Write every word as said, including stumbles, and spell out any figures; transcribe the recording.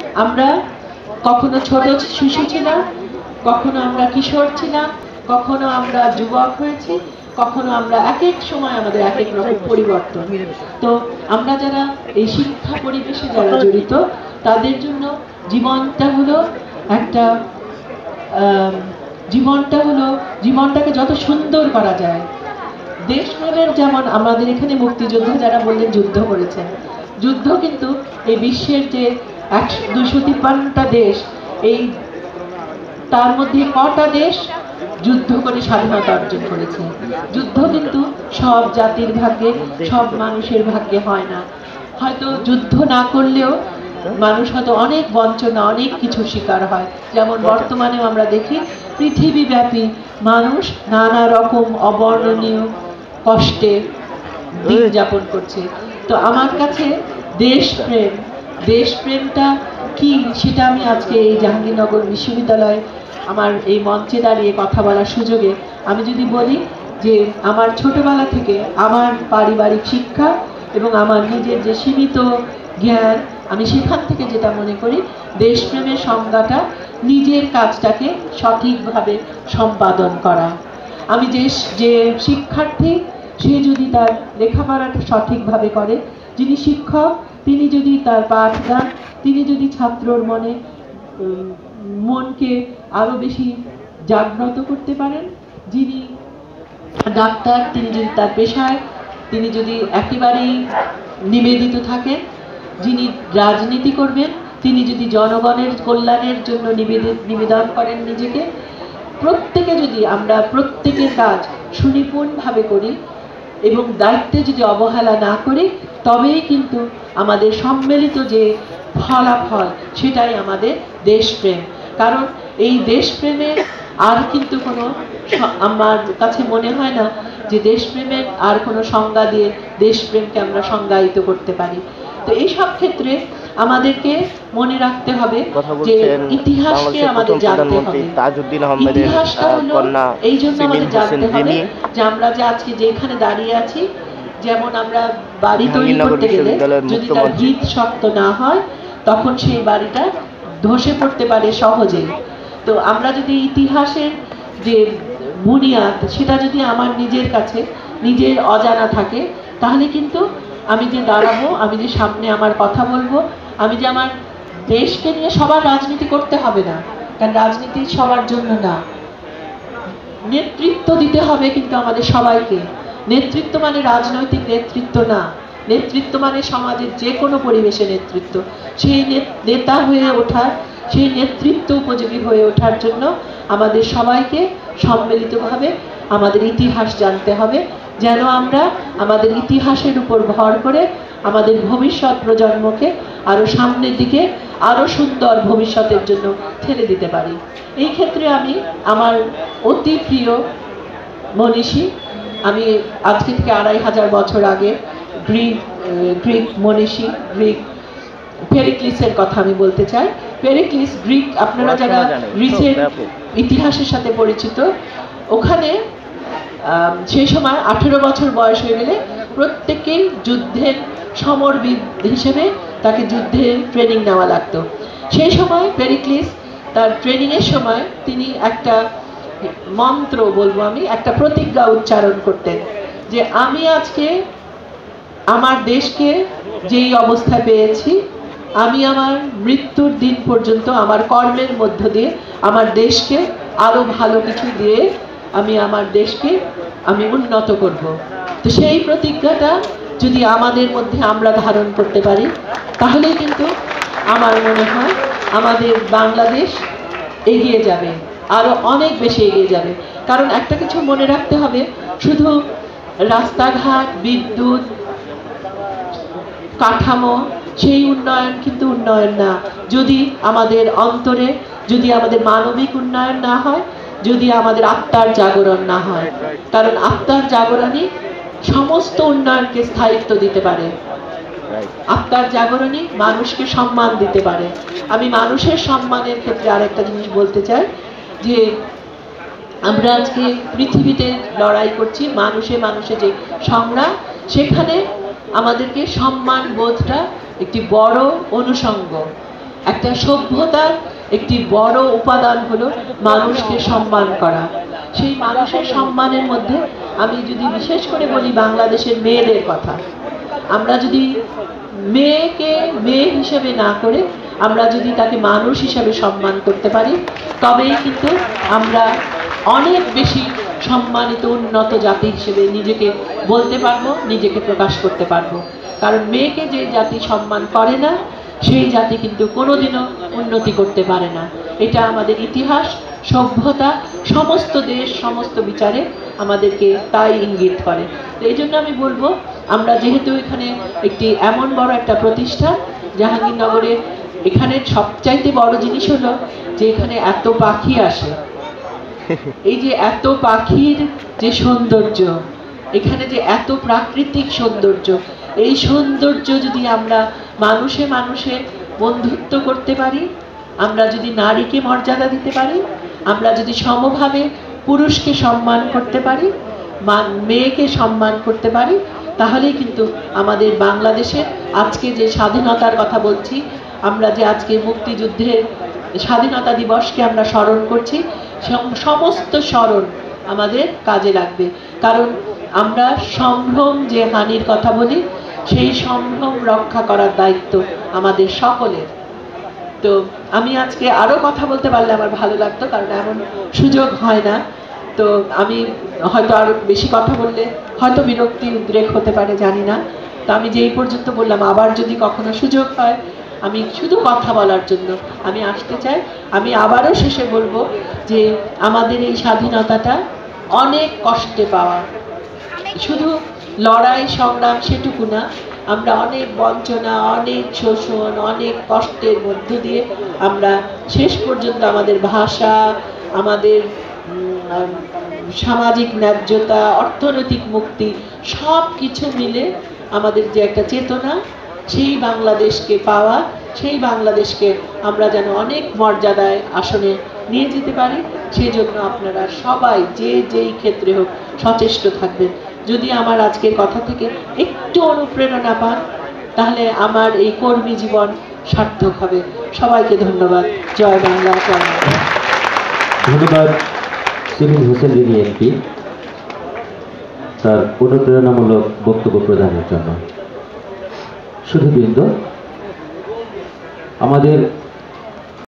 আমরা কখনো ছোট শিশু ছিলাম, কখনো আমরা কিশোর ছিলাম, কখনো আমরা যুবক হয়েছি, কখনো আমরা এক এক সময় আমাদের এক এক রকম পরিবর্তন। তো আমরা যারা এই শিক্ষা পরিবেশে যারা জড়িত তাদের জন্য জীবনটা হলো একটা জীবনটা হলো জীবনটাকে যত সুন্দর করা যায়। দেশপ্রেমের যেমন আমাদের এখানে মুক্তিযোদ্ধা যারা বললেন যুদ্ধ করেছেন, যুদ্ধ কিন্তু এই বিশ্বের যে একশো দুশো তিপ্পান্নটা দেশ, এই তার মধ্যে কটা দেশ যুদ্ধ করে স্বাধীনতা অর্জন করেছে। যুদ্ধ কিন্তু সব জাতির ভাগ্যে, সব মানুষের ভাগ্যে হয় না। হয়তো যুদ্ধ না করলেও মানুষ হয়তো অনেক বঞ্চনা, অনেক কিছু শিকার হয়। যেমন বর্তমানেও আমরা দেখি পৃথিবীব্যাপী মানুষ নানা রকম অবর্ণনীয় কষ্টে দিন যাপন করছে। তো আমার কাছে দেশপ্রেম দেশপ্রেমটা কি সেটা আমি আজকে এই জাহাঙ্গীরনগর বিশ্ববিদ্যালয়ে আমার এই মঞ্চে দাঁড়িয়ে কথা বলার সুযোগে আমি যদি বলি যে আমার ছোটবেলা থেকে আমার পারিবারিক শিক্ষা এবং আমার নিজের যে সীমিত জ্ঞান, আমি সেখান থেকে যেটা মনে করি দেশপ্রেমের সংজ্ঞাটা নিজের কাজটাকে সঠিকভাবে সম্পাদন করা। আমি যে যে শিক্ষার্থী সে যদি তার লেখাপড়াটা সঠিকভাবে করে, যিনি শিক্ষক তিনি যদি তার পাঠদান, তিনি যদি ছাত্রর মনে মনকে আরো বেশি জাগ্রত করতে পারেন, যিনি ডাক্তার তিনি যদি তার পেশায় তিনি যদি একেবারেই নিবেদিত থাকেন, যিনি রাজনীতি করবেন তিনি যদি জনগণের কল্যাণের জন্য নিবেদিত নিবেদন করেন নিজেকে, প্রত্যেকে যদি আমরা প্রত্যেকের কাজ সুনিপুণভাবে করি এবং দায়িত্বে যদি অবহেলা না করি, তবেই কিন্তু আমাদের সম্মিলিত যে ফলাফল সেটাই আমাদের দেশপ্রেম। কারণ এই দেশপ্রেমের আর কিন্তু কোনো, আমার কাছে মনে হয় না যে দেশপ্রেমের আর কোনো সংজ্ঞা দিয়ে দেশপ্রেমকে আমরা সংজ্ঞায়িত করতে পারি। তো এই সব ক্ষেত্রে আমাদেরকে মনে রাখতে হবে যে ইতিহাসকে আমাদের জানতে হবে। ইতিহাসটা হলো এই জন্য আমাদের জানতে হবে যে আমরা যে আজকে যেখানে দাঁড়িয়ে আছি, যেমন আমরা বাড়ি তৈরি করতে গেলে যদি তার ভিত শক্ত না হয় তখন সেই বাড়িটা ধসে পড়তে পারে সহজেই। তো আমরা যদি ইতিহাসের যে বুনিয়াদ সেটা যদি আমার নিজের কাছে নিজের অজানা থাকে, তাহলে কিন্তু আমি যে দাঁড়াবো, আমি যে সামনে আমার কথা বলবো, আমি যে আমার দেশকে নিয়ে সবার রাজনীতি করতে হবে না, কারণ রাজনীতি সবার জন্য না। নেতৃত্ব দিতে হবে কিন্তু আমাদের সবাইকে। নেতৃত্ব মানে রাজনৈতিক নেতৃত্ব না, নেতৃত্ব মানে সমাজের যে কোনো পরিবেশে নেতৃত্ব। সেই নেতা হয়ে ওঠার, সেই নেতৃত্ব উপযোগী হয়ে ওঠার জন্য আমাদের সবাইকে সম্মিলিতভাবে আমাদের ইতিহাস জানতে হবে, যেন আমরা আমাদের ইতিহাসের উপর ভর করে আমাদের ভবিষ্যৎ প্রজন্মকে আরো সামনের দিকে আরো সুন্দর ভবিষ্যতের জন্য ঠেলে দিতে পারি। এই ক্ষেত্রে আমি আমার অতি প্রিয় মনীষী, আমি আজকে থেকে আড়াই হাজার বছর আগে গ্রিক গ্রিক মনীষী গ্রিক পেরিক্লিসের কথা আমি বলতে চাই। পেরিক্লিস গ্রিক, আপনারা যারা গ্রিসের ইতিহাসের সাথে পরিচিত, ওখানে সেই সময় আঠেরো বছর বয়স হয়ে গেলে প্রত্যেকেই যুদ্ধের সমরবিদ হিসেবে তাকে যুদ্ধের ট্রেনিং নেওয়া লাগতো। সেই সময় পেরিক্লিস তার ট্রেনিংয়ের সময় তিনি একটা মন্ত্র বলবো আমি, একটা প্রতিজ্ঞা উচ্চারণ করতেন যে আমি আজকে আমার দেশকে যেই অবস্থায় পেয়েছি, আমি আমার মৃত্যুর দিন পর্যন্ত আমার কর্মের মধ্য দিয়ে আমার দেশকে আরো ভালো কিছু দিয়ে আমি আমার দেশকে আমি উন্নত করব। তো সেই প্রতিজ্ঞাটা যদি আমাদের মধ্যে আমরা ধারণ করতে পারি, তাহলেই কিন্তু আমার মনে হয় আমাদের বাংলাদেশ এগিয়ে যাবে, আরো অনেক বেশি এগিয়ে যাবে। কারণ একটা কিছু মনে রাখতে হবে, শুধু রাস্তাঘাট, বিদ্যুৎ, কাঠামো সেই উন্নয়ন কিন্তু উন্নয়ন না, যদি আমাদের অন্তরে, যদি আমাদের মানবিক উন্নয়ন না হয়, যদি আমাদের আত্মার জাগরণ না হয়। কারণ আত্মার জাগরণই সমস্ত উন্নয়নকে স্থায়িত্ব দিতে পারে। আত্মার জাগরণই মানুষকে সম্মান দিতে পারে। আমি মানুষের সম্মানের ক্ষেত্রে আরেকটা জিনিস বলতে চাই যে আমরা আজকে পৃথিবীতে লড়াই করছি, মানুষে মানুষে যে সংগ্রাম, সেখানে আমাদেরকে সম্মান বোধটা একটি বড় অনুষঙ্গ। একটা সভ্যতার একটি বড় উপাদান হলো মানুষকে সম্মান করা। সেই মানুষের সম্মানের মধ্যে আমি যদি বিশেষ করে বলি বাংলাদেশের মেয়েদের কথা, আমরা যদি মেয়েকে মেয়ে হিসেবে না করে আমরা যদি তাকে মানুষ হিসেবে সম্মান করতে পারি, তবেই কিন্তু আমরা অনেক বেশি সম্মানিত উন্নত জাতি হিসেবে নিজেকে বলতে পারবো, নিজেকে প্রকাশ করতে পারবো। কারণ মেয়েকে যে জাতি সম্মান করে না, সেই জাতি কিন্তু কোনোদিনও উন্নতি করতে পারে না। এটা আমাদের ইতিহাস, সভ্যতা, সমস্ত দেশ, সমস্ত বিচারে আমাদেরকে তাই ইঙ্গিত করে। তো এই জন্য আমি বলবো, আমরা যেহেতু এখানে একটি এমন বড় একটা প্রতিষ্ঠান জাহাঙ্গীরনগরে, এখানে সবচাইতে বড় জিনিস হলো যে এখানে এত পাখি আসে। এই যে এত পাখির যে সৌন্দর্য, এখানে যে এত প্রাকৃতিক সৌন্দর্য, এই সৌন্দর্য যদি আমরা মানুষে মানুষে বন্ধুত্ব করতে পারি, আমরা যদি নারীকে মর্যাদা দিতে পারি, আমরা যদি সমভাবে পুরুষকে সম্মান করতে পারি, মেয়েকে সম্মান করতে পারি, তাহলেই কিন্তু আমাদের বাংলাদেশের আজকে যে স্বাধীনতার কথা বলছি, আমরা যে আজকে মুক্তিযুদ্ধের স্বাধীনতা দিবসকে আমরা স্মরণ করছি, সমস্ত স্মরণ আমাদের কাজে লাগবে। কারণ আমরা সম্ভ্রম যে হানির কথা বলি, সেই সম্ভ্রম রক্ষা করার দায়িত্ব আমাদের সকলের। তো আমি আজকে আরো কথা বলতে পারলে আমার ভালো লাগতো, কারণ এমন সুযোগ হয় না। তো আমি হয়তো আরো বেশি কথা বললে হয়তো বিরক্তি উদ্রেক হতে পারে, জানি না। তো আমি যেই পর্যন্ত বললাম, আবার যদি কখনো সুযোগ হয় আমি শুধু কথা বলার জন্য আমি আসতে চাই। আমি আবারও শেষে বলবো যে আমাদের এই স্বাধীনতাটা অনেক কষ্টে পাওয়া, শুধু লড়াই সংগ্রাম সেটুকু না, আমরা অনেক বঞ্চনা, অনেক শোষণ, অনেক কষ্টের মধ্য দিয়ে আমরা শেষ পর্যন্ত আমাদের ভাষা, আমাদের সামাজিক ন্যায্যতা, অর্থনৈতিক মুক্তি সব কিছু মিলে আমাদের যে একটা চেতনা, সেই বাংলাদেশকে পাওয়া, সেই বাংলাদেশকে আমরা যেন অনেক মর্যাদায় আসনে নিয়ে যেতে পারি, সেই জন্য আপনারা সবাই যে যেই ক্ষেত্রে হোক সচেষ্ট থাকবেন। যদি আমার আজকের কথা থেকে একটু অনুপ্রেরণা পান, তাহলে আমার এই কর্মী জীবন সার্থক হবে। সবাইকে ধন্যবাদ। জয় বাংলা। জয় বাংলা। ধন্যবাদ সেলিম হোসেন দিদি এমপি তার অনুপ্রেরণামূলক বক্তব্য প্রদানের জন্য। সুধীবৃন্দ, আমাদের